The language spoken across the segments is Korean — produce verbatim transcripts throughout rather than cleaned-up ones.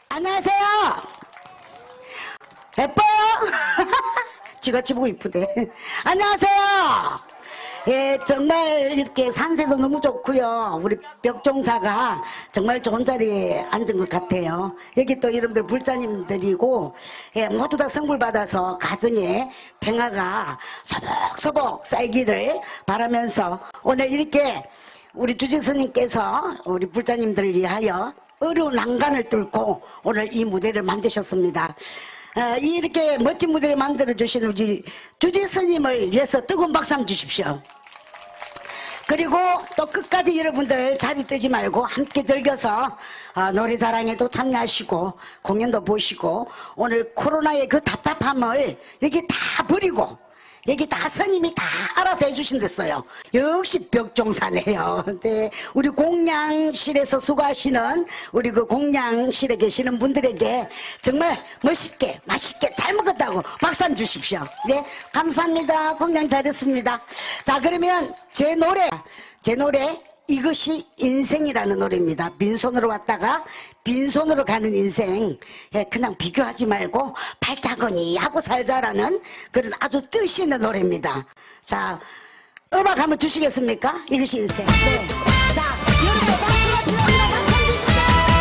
안녕하세요. 예뻐요? 지같이 보고 이쁘대. 안녕하세요. 예, 정말 이렇게 산세도 너무 좋고요. 우리 벽종사가 정말 좋은 자리에 앉은 것 같아요. 여기 또 여러분들 불자님들이고, 예, 모두 다 선물 받아서 가정에 평화가 소복소복 쌓이기를 바라면서 오늘 이렇게 우리 주지스님께서 우리 불자님들을 위하여 어려운 난간을 뚫고 오늘 이 무대를 만드셨습니다. 어, 이렇게 멋진 무대를 만들어 주신 우리 주지스님을 위해서 뜨거운 박수 한번 주십시오. 그리고 또 끝까지 여러분들 자리 뜨지 말고 함께 즐겨서 어, 노래자랑에도 참여하시고 공연도 보시고 오늘 코로나의 그 답답함을 여기 다 버리고 여기 다 스님이 다 알아서 해주신댔어요. 역시 벽종사네요. 네, 우리 공양실에서 수고하시는 우리 그 공양실에 계시는 분들에게 정말 멋있게 맛있게 잘 먹었다고 박수 한번 주십시오. 네, 감사합니다. 공양 잘했습니다. 자, 그러면 제 노래 제 노래 이것이 인생이라는 노래입니다. 빈손으로 왔다가 빈손으로 가는 인생, 예, 그냥 비교하지 말고 발자국이 하고 살자라는 그런 아주 뜻이 있는 노래입니다. 자, 음악 한번 주시겠습니까? 이것이 인생. 네. 자, 여러분 박수가 필요합니다. 박수 주시죠.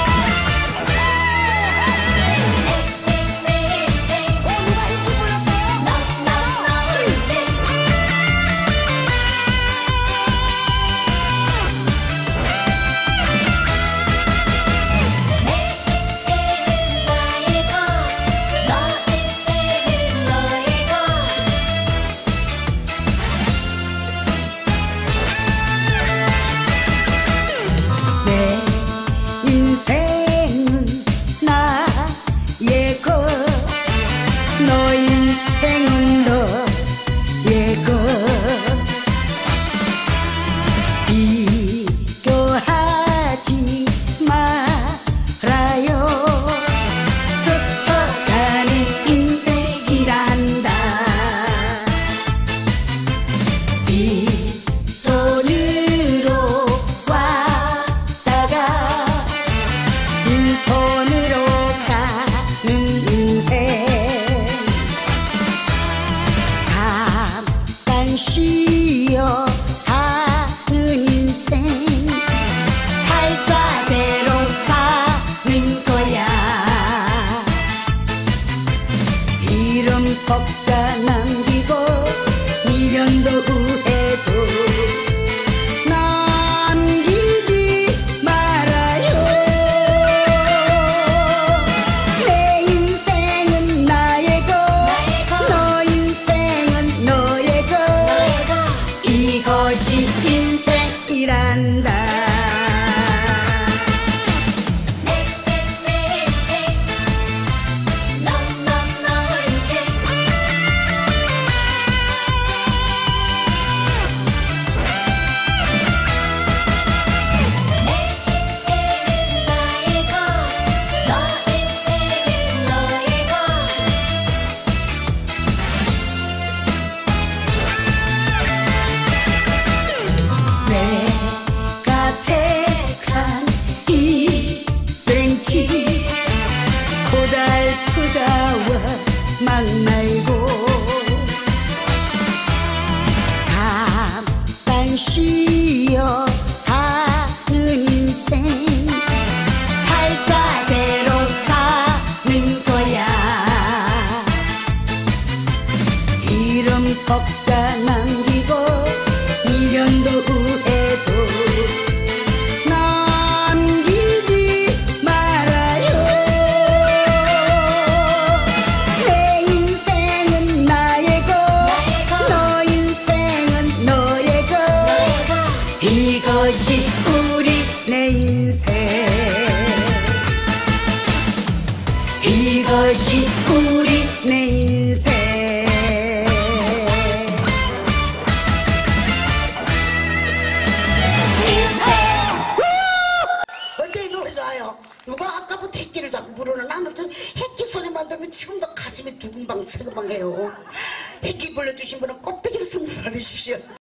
석자 남기고 미련도 후회도 남기지 말아요. 내 인생은 나의 것, 너 인생은 너의 것, 이것이 인생이란다. 막 말고 잠깐 쉬어 가는 인생 팔자대로 사는 거야. 이름 석자 남기고 미련도 후회도 남기지 말아요. 이것이 우리 내 인생, 이것이 우리 내 인생. 인생. 어때 이 노래 좋아요? 누가 아까부터 핵기를 자꾸 부르는 나는 저 핵기 소리만 들으면 지금도 가슴이 두근방 새근방 해요. 핵기 불러주신 분은 꽃배기를 선물 받으십시오.